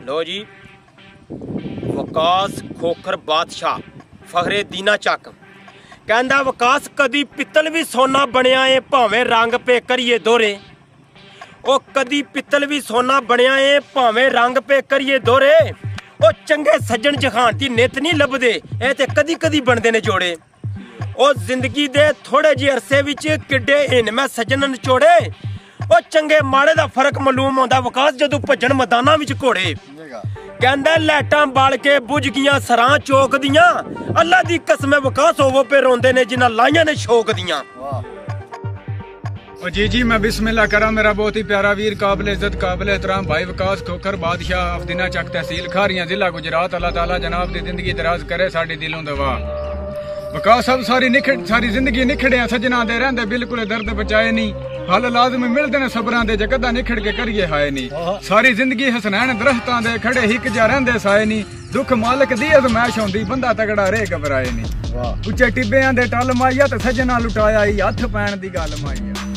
लो जी, वकास खोखर बादशाह फखरे दीना चक कहंदा वकास कदी पित्तल भी सोना बनया है भावें रंग पे करिए दोहरे। ओ कदी पित्तल भी सोना बनया है भावें रंग पे करिए दोहरे। ओ चंगे सज्जन जखान दी नित नहीं लभदे, ए ते कदी कदी बनदे ने जोड़े। ओ जिंदगी दे थोड़े जी अरसे विच किड्डे इनमें सज्जन नचोड़े। ओ चंगे माड़े दा फर्क मालूम होंदा वकास जदों भज्जण मैदानां विच घोड़े। कहंदा लाइटां बाल के बुझ गियां सरां चौक दियां, अल्लाह दी कसम वकास होवो पे रोंदे ने जिन्हां लाइयां ने शौक दियां। जी मैं बिस्मिल्लाह करा। मेरा बहुत ही प्यारा वीर काबिल इज्जत काबिल एहतराम भाई वकास खोखर बादशाह अफदीना चक तहसील खारियां जिला गुजरात। अल्लाह ताला जनाब दी जिंदगी दराज करे साडी दिलों दवा। वकास साहब सारी जिंदगी निखड़े सजना दे रहंदे बिल्कुल दर्द बचाए नहीं। हल लाजमी मिलते ने सबरां दे जगदा निखड़ के करिए हाय नहीं। सारी जिंदगी हसनैन दरख्तां दे खड़े हिक जा रहंदे साए नहीं। दुख मालक दी अजमैश होंदी बंदा तगड़ा रे घबराए नहीं। उच्चे टिब्बेआं दे टल माइया ते सजना लुटाया ही हथ पैण दी गल माइया।